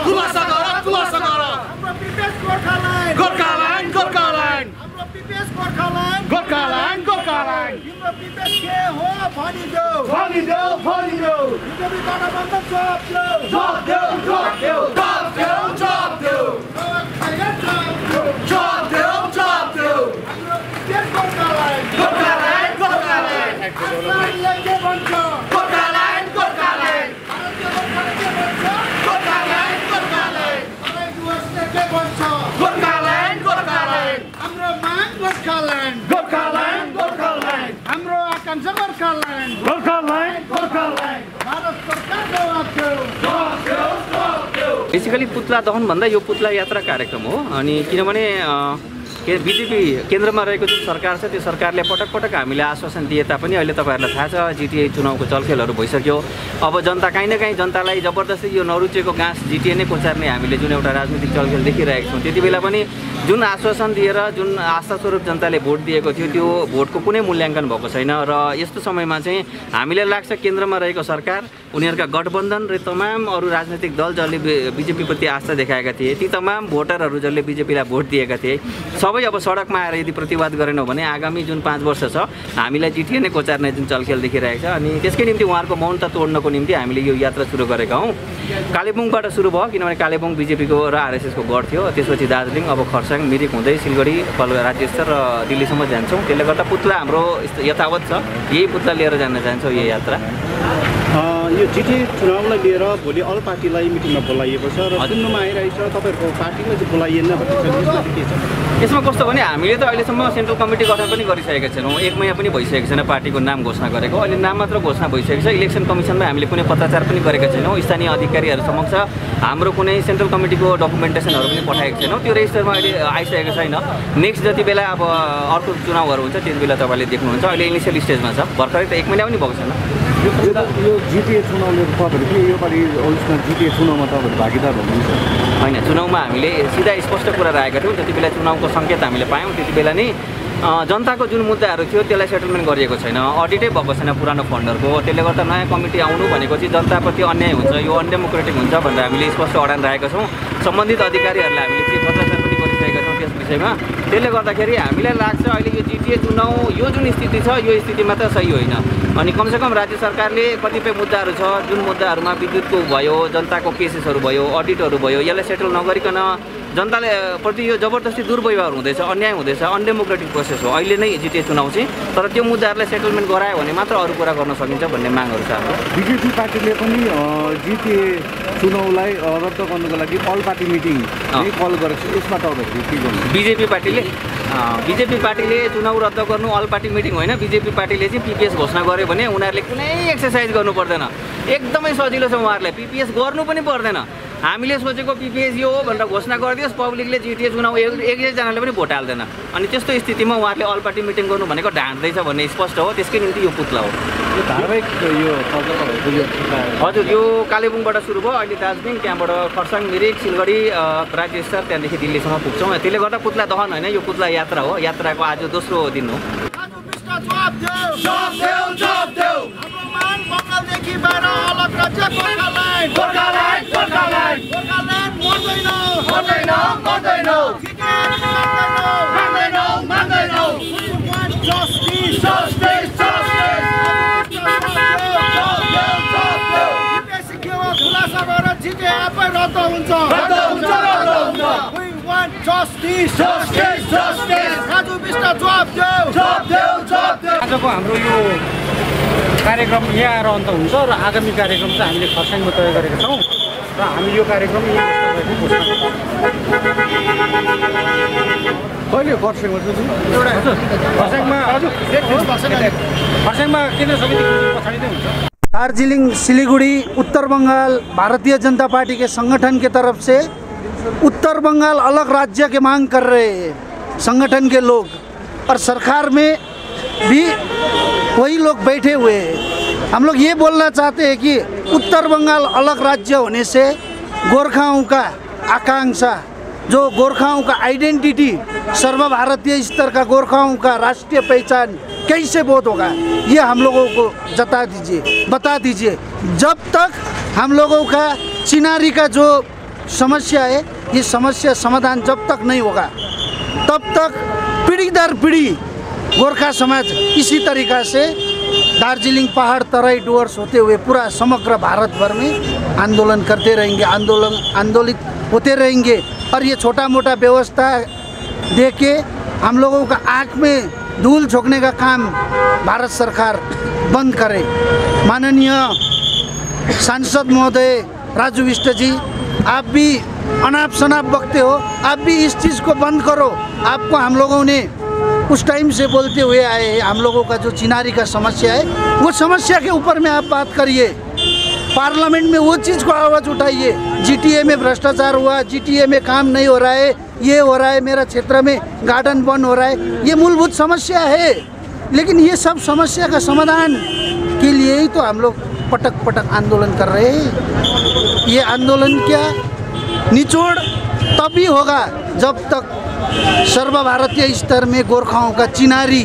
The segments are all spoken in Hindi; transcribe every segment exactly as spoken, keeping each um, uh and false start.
खुलासा गर खुलासा गर हाम्रो पिपिएस गोर्खाल्यान्ड गोर्खाल्यान्ड गोर्खाल्यान्ड हाम्रो पिपिएस गोर्खाल्यान्ड गोर्खाल्यान्ड गोर्खाल्यान्ड तिम्रो पिपिएस के हो भनिदेऊ भनिदेऊ भनिदेऊ बिजेपी गठबन्धन जवाब देऊ जवाब देऊ जवाब देऊ जवाब देऊ जवाब देऊ जवाब देऊ जवाब देऊ हाम्रो पिपिएस गोर्खाल्यान्ड गोर्खाल्यान्ड गोर्खाल्यान्ड आफूले के भन्छ गोर्खाल्यान्ड गोर्खाल्यान्ड भारतीय गोर्खाले के भन्छ गोर्खाल्यान्ड गोर्खाल्यान्ड मलाई डुवर्सले के भन्छ गोर्खाल्यान्ड गोर्खाल्यान्ड हाम्रो माग गोर्खाल्यान्ड गोर्खाल्यान्ड गोर्खाल्यान्ड हाम्रो आकांक्षा गोर्खाल्यान्ड गोर्खाल्यान्ड गोर्खाल्यान्ड भारत सरकार जवाब देऊ जवाब देऊ जवाब देऊ बेसिकली पुतला दहन भन्दा यो पुतला यात्रा कार्यक्रम हो अनि किनभने के बिजेपी केन्द्रमा रहेको जुन सरकार छ त्यो सरकारले पटक पटक हामीले आश्वासन दिए तापनि अहिले तपाईँहरूलाई थाहा छ जिटिए चुनावको चलखेलहरू भइसक्यो। अब जनता काहीँ न काहीँ जनतालाई जबरजस्ती यो नरुचेको घाँस जिटिए नै कोचार्ने हामीले जुन एउटा राजनीतिक चलखेल देखिरहेको छौँ त्यति बेला पनि जुन आश्वासन दिएर जुन आस्थास्वरूप जनताले भोट दिएको थियो त्यो भोटको कुनै मूल्याङ्कन भएको छैन र यस्तो समयमा चाहिँ हामीलाई लाग्छ केन्द्रमा रहेको सरकार उनीहरूका गठबन्धन र तमाम अरू राजनीतिक दल जसले बिजेपीप्रति आस्था देखाएका थिए ती तमाम भोटरहरू जसले बिजेपीलाई भोट दिएका थिए सबै अब सडकमा आएर यदि प्रतिवाद गरेनौँ भने आगामी जुन पाँच वर्ष छ हामीलाई जिटिए नै कोचार्ने जुन चलखेल देखिरहेको छ अनि त्यसकै निम्ति उहाँहरूको मौनता तोड्नको निम्ति हामीले यो यात्रा सुरु गरेका हौँ। कालेबुङबाट सुरु भयो किनभने कालेबुङ बिजेपीको र आरएसएसको गढ थियो, त्यसपछि दार्जिलिङ, अब खरसाङ, मिरिक हुँदै सिलगढी, कल राज्य स्तर र दिल्लीसम्म जान्छौँ। त्यसले गर्दा पुतला हाम्रो यथावत छ, यही पुतला लिएर जान चाहन्छौँ यो यात्रा। यो जिटिए चुनावलाई लिएर भोलि अल पार्टीलाई मिटिङमा बोलाइएको छ र सुन्नुमा आइरहेको छ तपाईँहरूको पार्टीलाई चाहिँ बोलाइएन के छ? यसमा कस्तो भने हामीले त अहिलेसम्म सेन्ट्रल कमिटी गठन पनि गरिसकेका छैनौँ, एक महिना पनि भइसकेको छैन पार्टीको नाम घोषणा गरेको। अहिले नाम मात्र घोषणा भइसकेको छ। इलेक्सन कमिसनमा हामीले कुनै पत्राचार पनि गरेका छैनौँ, स्थानीय अधिकारीहरू समक्ष हाम्रो कुनै सेन्ट्रल कमिटीको डकुमेन्टेसनहरू पनि पठाएको छैनौँ, त्यो रेजिस्टरमा अहिले आइसकेको छैन। नेक्स्ट जति बेला अब अर्को चुनावहरू हुन्छ त्यति बेला तपाईँले देख्नुहुन्छ। अहिले इनिसियल स्टेजमा छ, भर्खरै त एक महिना पनि भएको छैन। यो जिटिए चुनावले तपाईँहरू के योपालि उसमा जिटिए चुनावमा तपाईँहरू भागीदार हुनुहुन्छ? होइन, चुनावमा हामीले सिधा स्पष्ट कुरा राखेका थियौँ। जति बेला चुनावको सङ्केत हामीले पायौँ त्यति बेला नै जनताको जुन मुद्दाहरू थियो त्यसलाई सेटलमेन्ट गरिएको छैन, अडिटै भएको छैन पुरानो फन्डहरूको। त्यसले गर्दा नयाँ कमिटी आउनु भनेको चाहिँ जनताप्रति अन्याय हुन्छ, यो अनडेमोक्रेटिक हुन्छ भनेर हामीले स्पष्ट अडान राखेका छौँ। सम्बन्धित अधिकारीहरूलाई हामीले चाहिँ पत्राचार पनि गरिसकेका छौँ त्यस विषयमा। त्यसले गर्दाखेरि हामीलाई लाग्छ अहिले यो जिटिए चुनाव यो जुन स्थिति छ यो स्थितिमा त सही होइन। अनि कमसेकम राज्य सरकारले कतिपय मुद्दाहरू छ जुन मुद्दाहरूमा विद्युतको भयो, जनताको केसेसहरू भयो, अडिटहरू भयो, यसलाई सेटल नगरिकन जनताले प्रति यो जबरजस्ती दुर्व्यवहार हुँदैछ, अन्याय हुँदैछ, अनडेमोक्रेटिक प्रोसेस हो अहिले नै जिटिए चुनाव चाहिँ। तर त्यो मुद्दाहरूलाई सेटलमेन्ट गरायो भने मात्र अरू कुरा गर्न सकिन्छ भन्ने मागहरू छ हाम्रो। बिजेपी पार्टीले पनि जिटिए चुनावलाई रद्द गर्नुको लागि अल पार्टी मिटिङ कल गरेको छ, यसमा तपाईँहरू के गर्नु? बिजेपी पार्टीले बिजेपी पार्टीले चुनाव रद्द गर्नु अल पार्टी मिटिङ होइन। बिजेपी पार्टीले चाहिँ पिपिएस घोषणा गर्यो भने उनीहरूले कुनै एक्सर्साइज गर्नु पर्दैन, एकदमै सजिलो छ। उहाँहरूलाई पिपिएस गर्नु पनि पर्दैन। हामीले सोचेको पिपिएस यो हो भनेर घोषणा गरिदियोस्, पब्लिकले जिटिए चुनाव एक एकजनाले पनि भोट हाल्दैन। अनि त्यस्तो स्थितिमा उहाँहरूले अल पार्टी मिटिङ गर्नु भनेको ढाँट्दैछ भन्ने स्पष्ट हो। त्यसकै निम्ति यो पुतला हो। यो धारावाहिक यो हजुर, यो कालेबुङबाट सुरु भयो, अहिले दार्जिलिङ, त्यहाँबाट खरसाङ, मिरिक, सिलगढी राज्य स्तर, त्यहाँदेखि दिल्लीसम्म पुग्छौँ। त्यसले गर्दा पुतला दहन होइन, यो पुतला यात्रा हो। यात्राको आज दोस्रो दिन हो। बङ्गालदेखि बाहिर अलग राज्य गोर्खाल्यान्ड गोर्खाल्यान्ड गोर्खाल्यान्ड गोर्खाल्यान्ड मर्दैन मर्दैन मर्दैन मान्दैनौ मान्दैनौ जस्टिस जस्टिस जस्टिस के हो खुलासा गरेर जिटिए आफै रद्द हुन्छ रद्द हुन्छ रद्द हुन्छ We want justice justice justice Raju Bisht जवाब देऊ जवाब देऊ जवाब देऊ। आजको हाम्रो यो कार्यक्रम यहाँ आएर अन्त हुन्छ र आगामी कार्यक्रम चाहिँ हामीले खरसाङमा तय गरेका छौँ र हामी यो कार्यक्रम कहिले खरसाङमा खरसाङमा खरसाङमा केन्द्र समिति पछाडि नै हुन्छ। दार्जिलिंग, सिलीगुड़ी, उत्तर बंगाल भारतीय जनता पार्टी के संगठन के तरफ से उत्तर बंगाल अलग राज्य के मांग कर रहे हैं संगठन के लोग, और सरकार में भी वही लोग बैठे हुए हैं। हम लोग ये बोलना चाहते हैं कि उत्तर बंगाल अलग राज्य होने से गोरखाओं का आकांक्षा, जो गोरखाओं का आइडेंटिटी, सर्वभारतीय स्तर का गोरखाओं का राष्ट्रीय पहचान कैसे बोध होगा, ये हम लोगों को जता दीजिए, बता दीजिए। जब तक हम लोगों का चिनारी का जो समस्या है, ये समस्या समाधान जब तक नहीं होगा तब तक पीढ़ी दर पीढ़ी गोरखा समाज इसी तरीक़ा से दार्जिलिंग पहाड़ तराई डुवर्स होते हुए पूरा समग्र भारत भर में आंदोलन करते रहेंगे, आंदोलन आंदोलित होते रहेंगे। और ये छोटा मोटा व्यवस्था दे के हम लोगों का आँख में धूल झोंकने का काम भारत सरकार बंद करे। माननीय सांसद महोदय राजू विष्ट जी, आप भी अनाप शनाप बकते हो, आप भी इस चीज़ को बंद करो। आपको हम लोगों ने उस टाइम से बोलते हुए आए हैं, हम लोगों का जो चिनारी का समस्या है वो समस्या के ऊपर में आप बात करिए, पार्लियामेंट में वो चीज़ को आवाज़ उठाइए। जीटीए में भ्रष्टाचार हुआ, जीटीए में काम नहीं हो रहा है, ये हो रहा है, मेरा क्षेत्र में गार्डन बंद हो रहा है, ये मूलभूत समस्या है। लेकिन ये सब समस्या का समाधान के लिए ही तो हम लोग पटक पटक आंदोलन कर रहे हैं। ये आंदोलन क्या निचोड़ तभी होगा जब तक सर्वभारतीय स्तर में गोरखाओं का चिनारी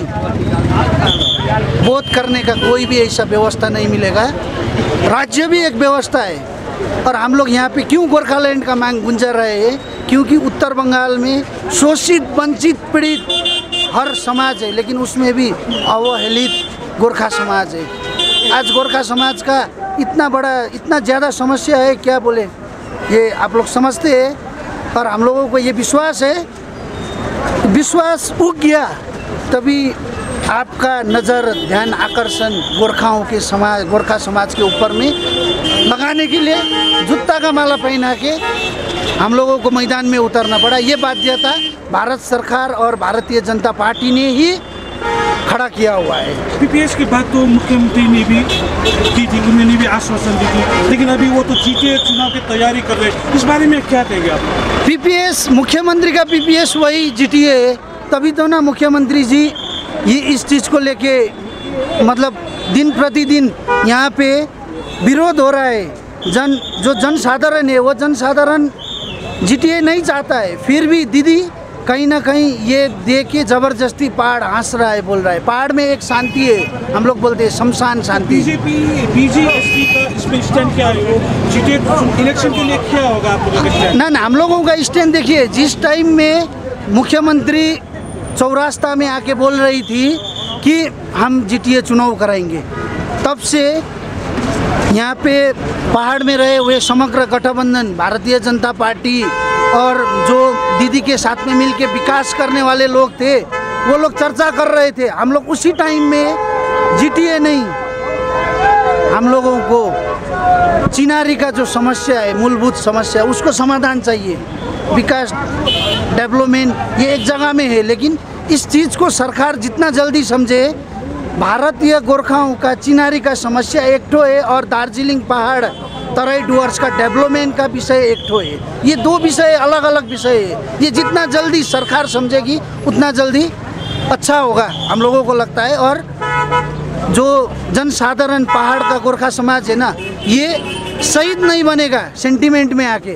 बोध करने का कोई भी ऐसा व्यवस्था नहीं मिलेगा। राज्य भी एक व्यवस्था है। और हम लोग यहाँ पे क्यों गोरखालैंड का मांग गुंजा रहे हैं? क्योंकि उत्तर बंगाल में शोषित वंचित पीड़ित हर समाज है, लेकिन उसमें भी अवहेलित गोरखा समाज है। आज गोरखा समाज का इतना बड़ा इतना ज़्यादा समस्या है, क्या बोले, ये आप लोग समझते हैं। और हम लोगों को ये विश्वास है, विश्वास उग गया तभी आपका नज़र ध्यान आकर्षण गोरखाओं के समाज गोरखा समाज के ऊपर में लगाने के लिए जूता का माला पहना के हम लोगों को मैदान में उतरना पड़ा। ये बाध्यता भारत सरकार और भारतीय जनता पार्टी ने ही खड़ा किया हुआ है। पीपीएस की बात तो मुख्यमंत्री ने भी की थी, उन्होंने भी आश्वासन दी थी, लेकिन अभी वो तो जीटीए चुनाव की तैयारी कर रहे हैं, इस बारे में क्या कहेंगे आप? पीपीएस मुख्यमंत्री का पीपीएस वही जीटीए है, तभी तो ना मुख्यमंत्री जी ये इस चीज़ को लेके मतलब दिन प्रतिदिन यहाँ पे विरोध हो रहा है। जन जो जनसाधारण है वो जनसाधारण जीटीए नहीं चाहता है, फिर भी दीदी कहीं ना कहीं ये देख के ज़बरदस्ती पहाड़ हंस रहा है, बोल रहा है पहाड़ में एक शांति है, हम लोग बोलते हैं शमशान शांति। बीजेपी बीजेएसपी का इसमें स्टैंड क्या है? वो जीटीए इलेक्शन के लिए क्या होगा आप लोगों का स्टैंड? ना ना हम लोगों का स्टैंड देखिए, जिस टाइम में मुख्यमंत्री चौरास्ता में आके बोल रही थी कि हम जीटीए चुनाव कराएंगे, तब से यहाँ पे पहाड़ में रहे हुए समग्र गठबंधन भारतीय जनता पार्टी और जो दीदी के साथ में मिलके विकास करने वाले लोग थे वो लोग चर्चा कर रहे थे। हम लोग उसी टाइम में जीटीए नहीं, हम लोगों को चिनारी का जो समस्या है मूलभूत समस्या उसको समाधान चाहिए। विकास डेवलपमेंट ये एक जगह में है, लेकिन इस चीज़ को सरकार जितना जल्दी समझे, भारतीय गोरखाओं का चिनारी का समस्या एक ठो है और दार्जिलिंग पहाड़ तराई डुवर्स का डेवलपमेंट का विषय एक ठो है। ये दो विषय अलग अलग विषय है, ये जितना जल्दी सरकार समझेगी उतना जल्दी अच्छा होगा हम लोगों को लगता है। और जो जनसाधारण पहाड़ का गोरखा समाज है ना, ये शहीद नहीं बनेगा सेंटिमेंट में आके।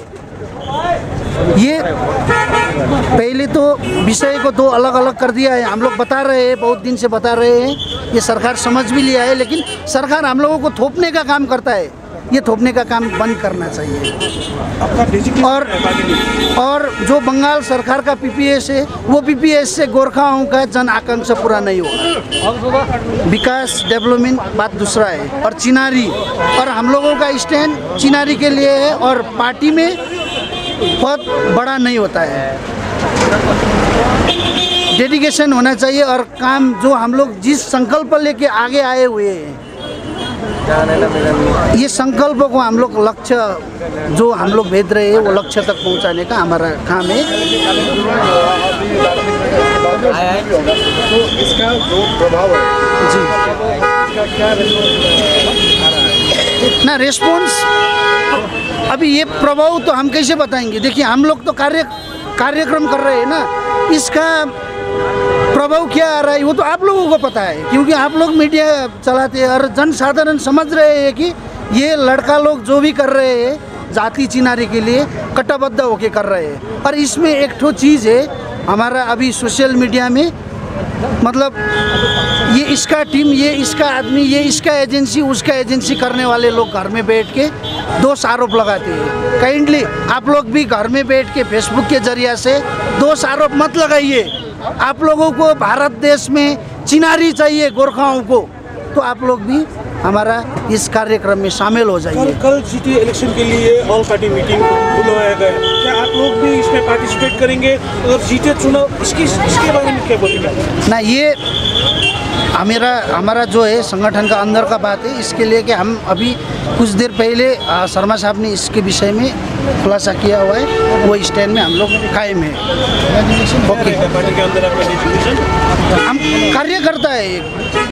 ये पहले तो विषय को दो अलग अलग कर दिया है, हम लोग बता रहे हैं, बहुत दिन से बता रहे हैं, ये सरकार समझ भी लिया है, लेकिन सरकार हम लोगों को थोपने का काम करता है, ये थोपने का काम बंद करना चाहिए। और और जो बंगाल सरकार का पीपीएस है वो पीपीएस से गोरखाओं का जन आकांक्षा पूरा नहीं होगा। विकास डेवलपमेंट बात दूसरा है, और चिनारी और हम लोगों का स्टैंड चिनारी के लिए है, और पार्टी में बहुत बड़ा नहीं होता है, डेडिकेशन होना चाहिए। और काम जो हम लोग जिस संकल्प लेके आगे आए हुए हैं, ये संकल्प को हम लोग लक्ष्य जो हम लोग भेज रहे हैं वो लक्ष्य तक पहुंचाने का हमारा काम है। तो इसका जो प्रभाव है जी इसका क्या ना रेस्पॉन्स, अभी ये प्रभाव तो हम कैसे बताएंगे? देखिए हम लोग तो कार्य कार्यक्रम कर रहे हैं ना, इसका प्रभाव क्या आ रहा है वो तो आप लोगों को पता है, क्योंकि आप लोग मीडिया चलाते हैं और जनसाधारण समझ रहे हैं कि ये लड़का लोग जो भी कर रहे हैं जाति चिनारी के लिए कटिबद्ध होके कर रहे हैं। और इसमें एक ठो चीज़ है, हमारा अभी सोशल मीडिया में मतलब ये इसका टीम, ये इसका आदमी, ये इसका एजेंसी, उसका एजेंसी करने वाले लोग घर में बैठ के दोष आरोप लगाते हैं। काइंडली आप लोग भी घर में बैठ के फेसबुक के जरिए से दोष आरोप मत लगाइए। आप लोगों को भारत देश में चिनारी चाहिए गोरखाओं को, तो आप लोग भी हमारा इस कार्यक्रम में शामिल हो जाइए। कल कल जीटीए इलेक्शन के लिए ऑल पार्टी मीटिंग बुलाया गया, क्या आप लोग भी इसमें पार्टिसिपेट करेंगे? अगर जीटीए चुनाव इसकी इसके बारे में क्या बोलेंगे? ना, ये हमारा हमारा जो है संगठन का अंदर का बात है, इसके लिए कि हम अभी कुछ देर पहले शर्मा साहब ने इसके विषय में खुलासा किया हुआ है, वो स्टैंड में हम लोग कायम है। ओके, पार्टी के अंदर हम कार्यकर्ता है।